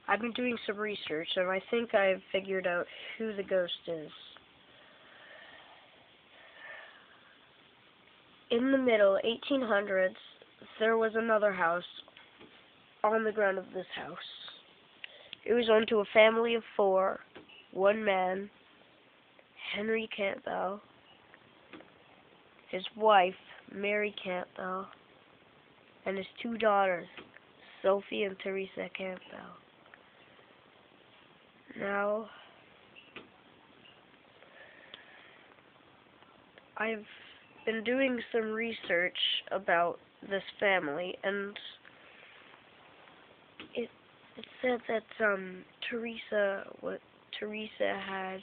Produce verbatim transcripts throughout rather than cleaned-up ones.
I've been doing some research, and I think I've figured out who the ghost is. In the middle, eighteen hundreds, there was another house on the ground of this house. It was owned to a family of four, one man, Henry Campbell, his wife, Mary Campbell, and his two daughters, Sophia and Teresa Campbell. Now, I've been doing some research about this family, and it it said that um Teresa what Teresa had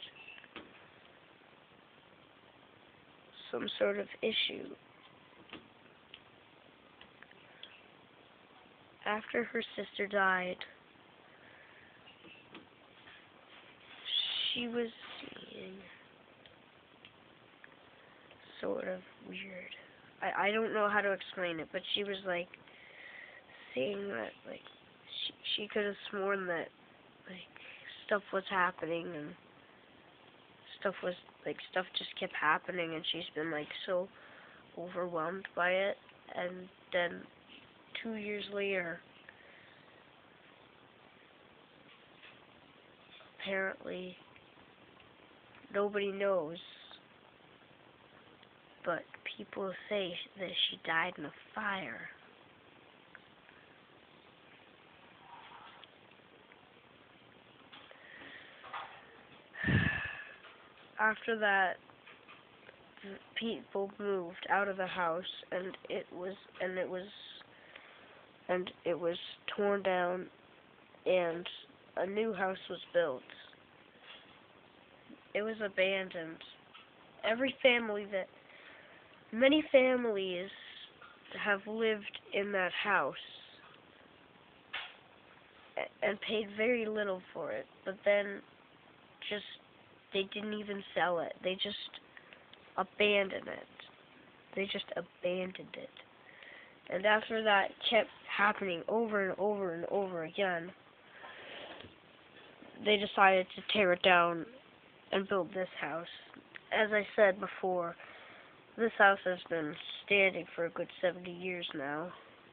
some sort of issue. After her sister died, she was seeing sort of weird. I, I don't know how to explain it, but she was like seeing that like she she could have sworn that like stuff was happening and stuff was like stuff just kept happening, and she's been like so overwhelmed by it. And then two years later, apparently nobody knows, but people say that she died in a fire. After that, people moved out of the house, and it was and it was and it was torn down, and a new house was built. It was abandoned. Every family that many families have lived in that house and paid very little for it, but then just they didn't even sell it. They just abandoned it. They just abandoned it. And after that kept happening over and over and over again, they decided to tear it down and build this house. As I said before, this house has been standing for a good seventy years now,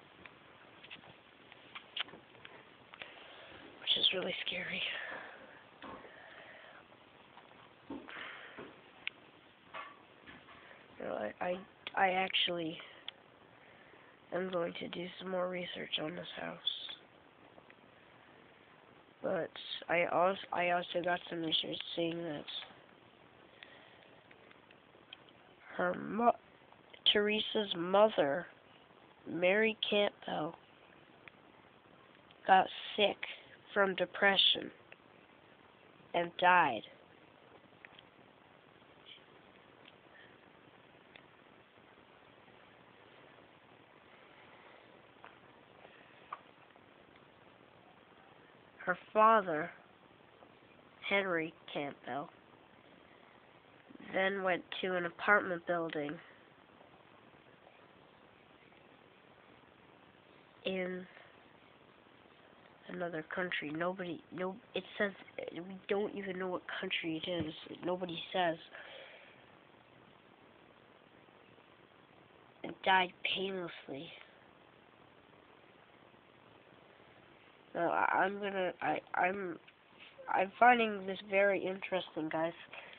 which is really scary. You know, I, I, I actually am going to do some more research on this house. But I also, I also got some research saying that her mo Teresa's mother, Mary Campbell, got sick from depression and died. Her father, Henry Campbell, then went to an apartment building in another country. Nobody, no, it says, we don't even know what country it is. Nobody says. And died painlessly. Now, I, I'm gonna, I, I'm, I'm finding this very interesting, guys.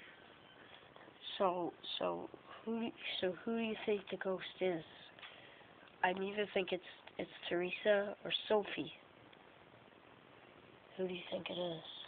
So, so, who, so who do you think the ghost is? I either think it's, it's Teresa or Sophie. Who do you think it is?